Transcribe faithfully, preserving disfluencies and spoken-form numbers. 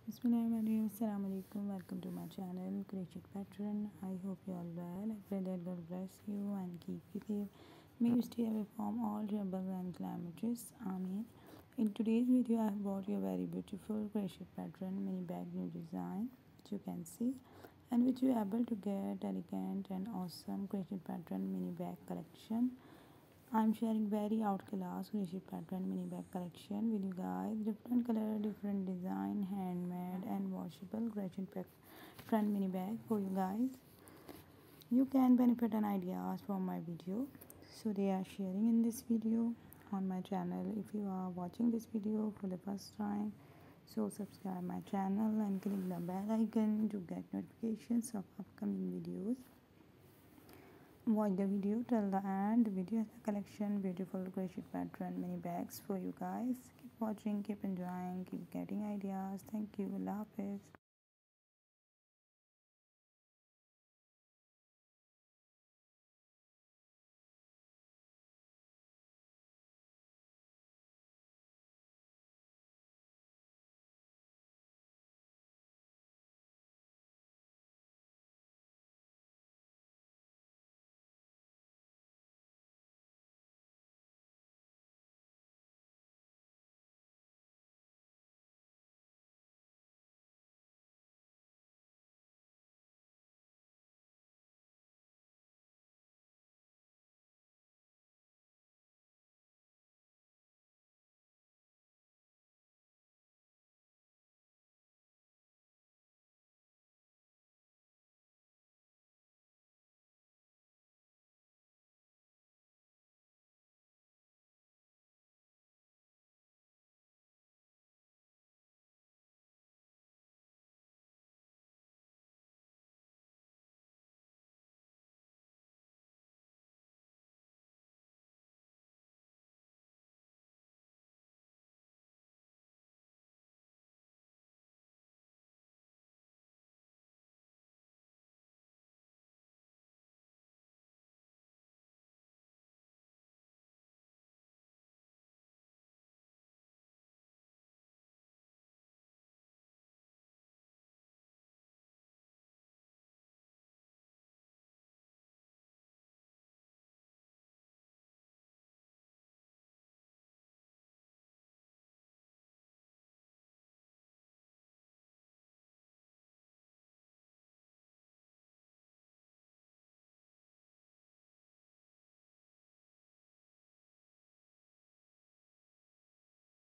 Bismillahirrahmanirrahim. Welcome to my channel Crochet Pattern. I hope you all well. I pray that God bless you and keep you safe. May you stay away from all troubles and calamities. Amen. In today's video, I have brought you a very beautiful crochet pattern mini bag new design, which you can see, and which you are able to get elegant and awesome crochet pattern mini bag collection. I'm sharing very outclass crochet pattern mini bag collection with you guys. Different color, different design, handmade and washable crochet pattern mini bag for you guys. You can benefit and ideas from my video, so they are sharing in this video on my channel. If you are watching this video for the first time, so subscribe my channel and click the bell icon to get notifications of upcoming videos. Watch the video till the end. The video has a collection beautiful crochet pattern mini bags for you guys. Keep watching, keep enjoying, keep getting ideas. Thank you. Allah Hafiz.